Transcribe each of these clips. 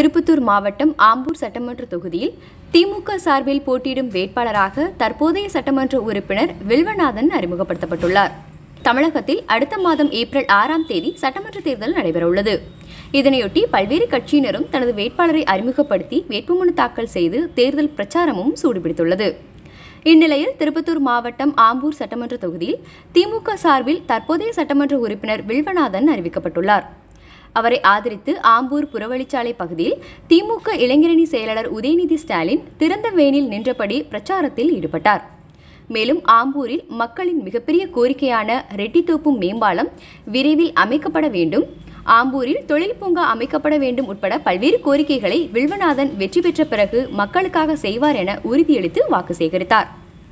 திருப்பத்தூர் மாவட்டம் ஆம்பூர் சட்டமன்ற தொகுதியில் திமுக சார்பில் போட்டியிடும் வேட்பாளராக தற்போதைய சட்டமன்ற உறுப்பினர் வில்வநாதன் அறிமுகப்படுத்தப்பட்டுள்ளார். தமிழகத்தில் அடுத்த மாதம் ஏப்ரல் 6ஆம் தேதி சட்டமன்ற தேர்தல் நடைபெறவுள்ளது. இதனையொட்டி பல்வேறு கட்சியினரும் தனது வேட்பாளரை அறிமுகப்படுத்தி வேட்புமனு தாக்கல் செய்து தேர்தல் பிரச்சாரமும் சூடுபிடித்துள்ளது. இந்நிலையில் திருப்பத்தூர் மாவட்டம் ஆம்பூர் சட்டமன்ற தொகுதியில் திமுக சார்பில் தற்போதைய சட்டமன்ற உறுப்பினர் வில்வநாதன் அறிவிக்கப்பட்டுள்ளார். அவரை ஆதரித்து ஆம்பூர் புறவழிச்சாலை பகுதியில் திமுக இளைஞரணி செயலாளர் உதயநிதி ஸ்டாலின் திறந்த வேனில் நின்றபடி பிரச்சாரத்தில் ஈடுபட்டார். மேலும் ஆம்பூரில் மக்களின் மிகப்பெரிய கோரிக்கையான ரெட்டித்தோப்பு மேம்பாலம் விரைவில் அமைக்கப்பட வேண்டும், ஆம்பூரில் தொழில் பூங்கா அமைக்கப்பட வேண்டும் உட்பட பல்வேறு கோரிக்கைகளை வில்வநாதன் வெற்றி பெற்ற பிறகு மக்களுக்காக செய்வார் என உறுதியளித்து வாக்கு சேகரித்தார்.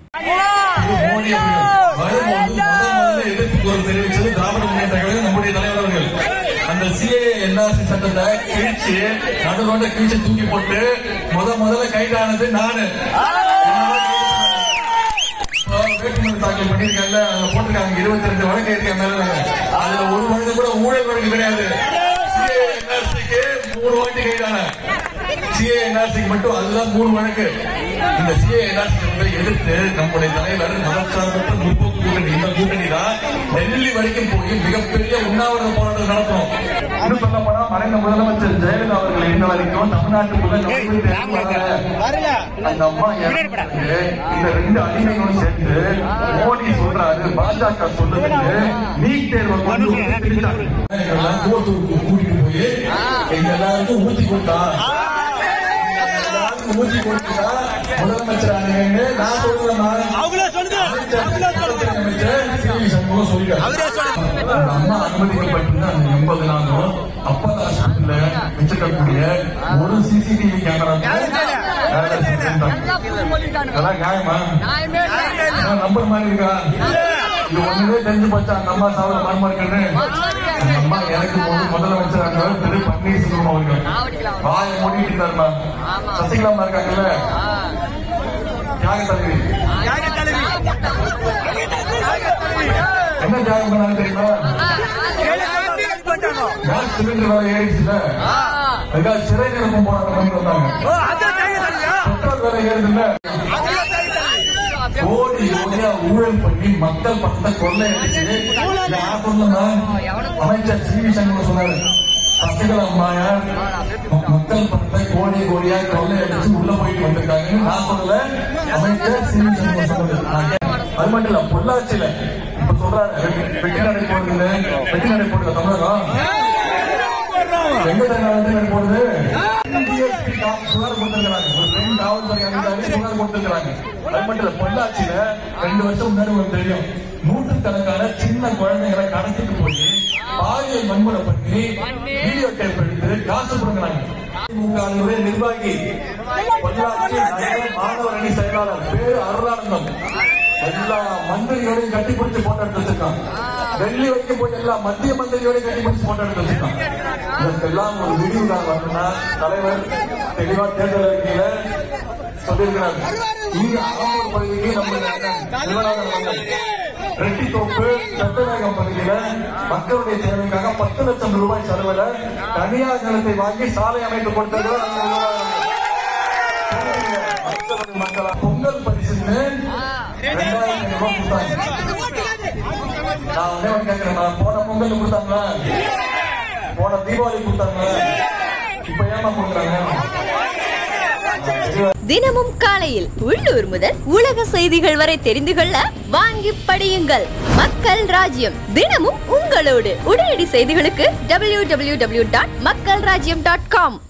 அந்த சிஏஏ என்ஆர்சி சட்டத்தை கிழிச்சு நடுரோட கிழிச்சு தூக்கி போட்டு முதல்ல கைதானது நானு. வேட்புமனு தாக்கல் பண்ணிருக்கேன்ல, போட்டிருக்காங்க 22 வழக்கு இருக்க மேல, அதுல ஒரு வழக்கு கூட ஊழல் வழக்கு கிடையாது. சிஏஏ என்ஆர்சிக்கு 3 வாட்டி கைதான, சிஏஏ என்ஆர்சிக்கு மட்டும் அதுதான் 3 வழக்கு. இந்த சிஏஏ என்ஆர்சி எதிர்த்து நம்முடைய தலைவர் மதச்சார்பற்ற முற்போக்கு கூட்டணி, இந்த கூட்டணி தான் டெல்லி வரைக்கும் போய் மிகப்பெரிய உண்ணாவிரத போராட்டம் நடத்தும். இன்னும் சொல்ல போனா மறைந்த முதலமைச்சர் ஜெயலலிதா அவர்கள் இருந்த வரைக்கும் தமிழ்நாட்டுக்குள்ள அந்த அம்மா இந்த 2 அடிமைகளும் சேர்ந்து மோடி சொல்றாரு, பாஜக சொல்லுது நீட் தேர்வை கூட்டிட்டு போய் எங்க எல்லாருக்கும் ஊத்தி கொடுத்தா முதலமைச்சர் நான் சொல்றேன். அம்மா அனுமதிக்கப்பட்டு 80 நாளும் அப்பல் ஹாஸ்பிட்டல்ல வச்சிருக்கக்கூடிய ஒரு சிசிடிவி கேமரா நியாயமா நம்பர் மாதிரி இருக்கா? இது ஒண்ணுமே தெரிஞ்சு போச்சா அந்த அம்மா சாவல மர்மம் இருக்குன்னு. அந்த அம்மா எனக்கு முதலமைச்சர் திரு பன்னீர்செல்வம் அவர்கள் வாயை மூடிட்டு இருக்காருமா. சசிகலாமா இருக்காங்கல்ல, தியாக தலைவி, என்ன தியாகம் பண்ணாங்க தெரியுமா? கேஸ் சிலிண்டர் வேலை ஏறிச்சுல, அதுக்காக சிறை நிரப்பம் போராட்டம் பண்ணிட்டு வந்தாங்க. பெட்ரோல் வேலை ஏறுதுல்ல, கோடி கோடியா ஊழல் பண்ணி மக்கள் பணத்தை கொள்ளை அடிச்சு அமைச்சர் சி.வி. சண்முகம் சொன்னாரு, சசிகலா அம்மாயார் மக்கள் பணத்தை கோடி கோடியா கொள்ளை அடிச்சு உள்ள போயிட்டு வந்திருக்காங்கன்னு நான் சொல்லல, அமைச்சர் சி.வி. சண்முகம் சொன்னது. அது மட்டும் இல்ல, பொள்ளாச்சியில இப்ப சொல்றாரு வெட்டி நடை போடுது தமிழகம் எங்க நடை போடுது. புகார் கொடுத்திருக்கிறாங்க, ஒரு பெண் காவல்துறை அதிகாரி புகார் கொடுத்திருக்கிறாங்க. அது மட்டும் இல்ல, பொள்ளாச்சியில 2 வருஷம் முன்னாடி உங்களுக்கு தெரியும், நூற்றுக்கணக்கான சின்ன குழந்தைகளை கடத்திட்டு போய் பாலியல் வன்முறை பண்ணி வீடியோ டேப் எடுத்து காசு கொடுக்கிறாங்க. திமுக நிர்வாகி பொள்ளாச்சி மாணவர் அணி செயலாளர் பேரு அருளானந்தம் எல்லா மந்திரியோடையும் கட்டி பிடிச்சு போட்டோ எடுத்து வச்சிருக்கான். டெல்லி வரைக்கும் போய் எல்லா மத்திய மந்திரியோடையும் கட்டி பிடிச்சு போட்டோ எடுத்து வச்சிருக்கான். இதற்கெல்லாம் ஒரு விடிவு தான் வரணும்னா தலைவர் தெளிவா தேர்தல் அறிக்கையில சொல்லியிருக்கிறார். இங்க ஆம்பூர் பகுதிக்கு நம்ம ரெட்டித்தோப்பு சட்டநாயகம் பகுதியில மக்களுடைய தேவைக்காக 10 லட்சம் ரூபாய் செலவுல தனியார் நிலத்தை வாங்கி சாலை அமைத்து கொடுத்தது மக்களா. பொங்கல் பரிசுன்னு 2000 ரூபாய் கொடுத்தாங்க. நான் ஒன்னே கேட்கிறேன், போன பொங்கல் கொடுத்தாங்களா, போன தீபாவளி கொடுத்தாங்களா, இப்ப ஏமா கொடுக்குறாங்க? தினமும் காலையில் உள்ளூர் முதல் உலக செய்திகள் வரை தெரிந்து கொள்ள வாங்கி படியுங்கள். மக்கள் ராஜ்யம், தினமும் உங்களோடு. உடனடி செய்திகளுக்கு www.மக்கள்ராஜ்யம்.com